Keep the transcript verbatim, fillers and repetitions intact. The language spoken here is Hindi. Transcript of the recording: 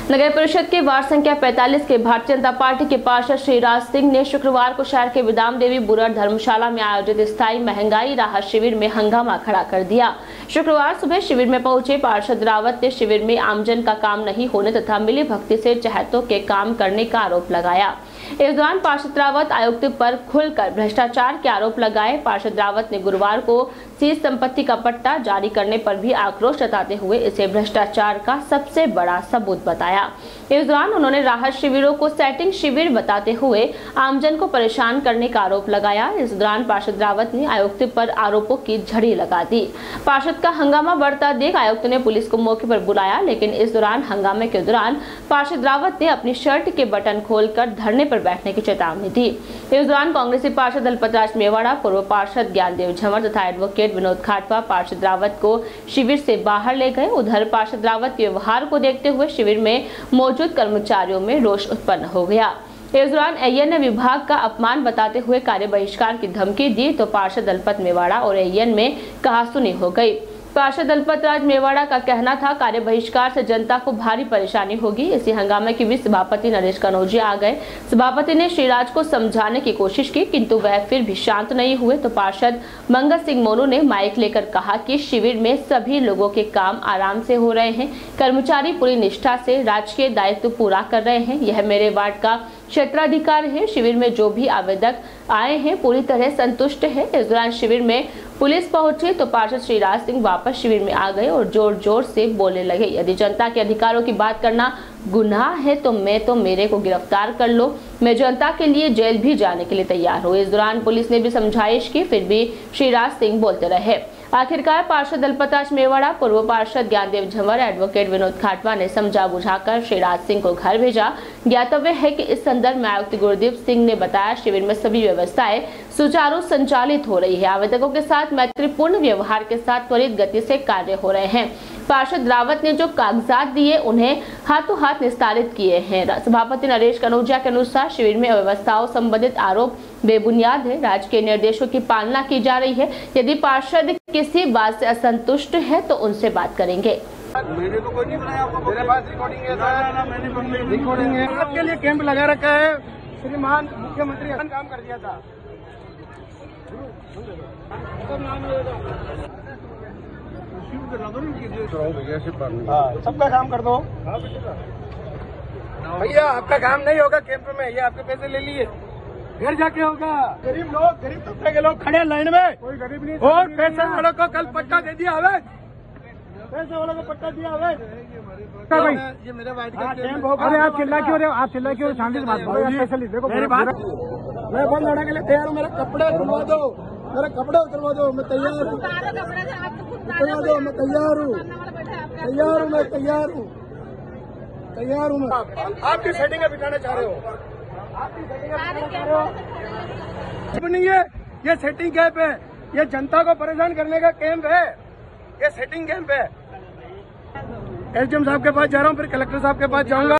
नगर परिषद के वार्ड संख्या पैंतालीस के भारतीय जनता पार्टी के पार्षद श्रीराज सिंह ने शुक्रवार को शहर के विदाम देवी बुरड़ धर्मशाला में आयोजित स्थायी महंगाई राहत शिविर में हंगामा खड़ा कर दिया। शुक्रवार सुबह शिविर में पहुंचे पार्षद रावत ने शिविर में आमजन का काम नहीं होने तथा मिली भक्ति से चहेतों के काम करने का आरोप लगाया। इस दौरान पार्षद रावत आयुक्त पर खुलकर भ्रष्टाचार के आरोप लगाए। पार्षद रावत ने गुरुवार को सीज संपत्ति का पट्टा जारी करने पर भी आक्रोश जताते हुए इसे भ्रष्टाचार का सबसे बड़ा सबूत बताया। इस दौरान उन्होंने राहत शिविरों को सेटिंग शिविर बताते हुए आमजन को परेशान करने का आरोप लगाया। इस दौरान पार्षद रावत ने आयुक्त पर आरोपों की झड़ी लगा दी। पार्षद का हंगामा बढ़ता देख आयुक्त ने पुलिस को मौके पर बुलाया, लेकिन इस दौरान हंगामे के दौरान पार्षद रावत ने अपनी शर्ट के बटन खोलकर धरने पर बैठने की चेतावनी दी। इस दौरान कांग्रेसी पार्षद दलपतराज मेवाड़ा, पूर्व पार्षद ज्ञानदेव झंवर तथा एडवोकेट विनोद खाटवा पार्षद रावत को शिविर से बाहर ले गए। उधर पार्षद रावत के व्यवहार को देखते हुए शिविर में मौजूद कर्मचारियों में रोष उत्पन्न हो गया। इस दौरान एएन ने विभाग का अपमान बताते हुए कार्य बहिष्कार की धमकी दी तो पार्षद दलपत मेवाड़ा और एएन में कहासुनी हो गई। पार्षद दलपतराज मेवाड़ा का कहना था कार्य बहिष्कार से जनता को भारी परेशानी होगी। इसी हंगामे के बीच सभापति नरेश कनौजिया आ गए। सभापति ने श्रीराज को समझाने की कोशिश की, किंतु वह फिर भी शांत नहीं हुए तो पार्षद मंगल सिंह मोनू ने माइक लेकर कहा कि शिविर में सभी लोगों के काम आराम से हो रहे हैं, कर्मचारी पूरी निष्ठा से राजकीय दायित्व पूरा कर रहे हैं। यह मेरे वार्ड का क्षेत्राधिकार है। शिविर में जो भी आवेदक आए हैं पूरी तरह संतुष्ट है। इस दौरान शिविर में पुलिस पहुंची तो पार्षद श्रीराज सिंह वापस शिविर में आ गए और जोर जोर से बोलने लगे, यदि जनता के अधिकारों की बात करना गुनाह है तो मैं तो मेरे को गिरफ्तार कर लो, मैं जनता के लिए जेल भी जाने के लिए तैयार हूँ। इस दौरान पुलिस ने भी समझाइश की, फिर भी श्रीराज सिंह बोलते रहे। आखिरकार पार्षद दलपतराज मेवाड़ा, पूर्व पार्षद ज्ञानदेव झंवर, एडवोकेट विनोद खाटवा ने समझा बुझाकर श्रीराज सिंह को घर भेजा। ज्ञातव्य है कि इस संदर्भ में आयुक्त गुरदीप सिंह ने बताया शिविर में सभी व्यवस्थाएं सुचारू संचालित हो रही है। आवेदकों के साथ मैत्रीपूर्ण व्यवहार के साथ त्वरित गति से कार्य हो रहे हैं। पार्षद रावत ने जो कागजात दिए उन्हें हाथों हाथ निस्तारित किए हैं। सभापति नरेश कनौजिया के अनुसार शिविर में अव्यवस्थाओं संबंधित आरोप बेबुनियाद है। राजकीय निर्देशों की पालना की जा रही है। यदि पार्षद किसी बात से असंतुष्ट है तो उनसे बात करेंगे। मैंने तो कोई नहीं बनाया, आपको मेरे पास रिकॉर्डिंग है। ना, ना, मैंने रिकॉर्डिंग है। आपके लिए कैंप लगा रखा है। श्रीमान मुख्यमंत्री काम कर दिया था। सबका काम कर दो भैया, आपका काम नहीं होगा कैंप में, ये आपके पैसे ले लिए, घर जाके होगा। गरीब लोग, गरीब तबके के लोग खड़े लाइन में, कोई गरीब नहीं। और पैसे वालों को कल पट्टा दे दिया हमें, पैसे वालों को पट्टा दिया हमें। भाई ये मेरे वाइट का कैंप होगा। अरे आप चिल्ला क्यों रहे हो, आप चिल्ला क्यों, शांति से बात करो। देखो मेरी बात, मैं बंद होने के लिए तैयार हूँ। मेरे कपड़े उतरवा दो, मेरे कपड़े उतरवा दो, मैं तैयार हूँ। उतरवा दो, मैं तैयार हूँ, तैयार हूँ, मैं तैयार हूँ, तैयार हूँ। मैं आपकी सेटिंग बिठाना चाह रहे हो, आपकी सेटिंग बिठाना चाह रहे हो। नहीं है ये सेटिंग कैंप है, ये जनता को परेशान करने का कैंप है, ये सेटिंग कैंप है। एसडीएम साहब के पास जा रहा हूँ, फिर कलेक्टर साहब के पास जाऊंगा।